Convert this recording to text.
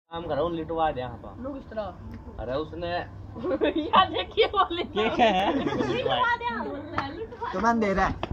काम करो लिटवा दे यहाँ पर। लोग इस तरह अरे उसने यार देखिए वो लिटवा क्या है लिटवा दे तो मैं दे रहा है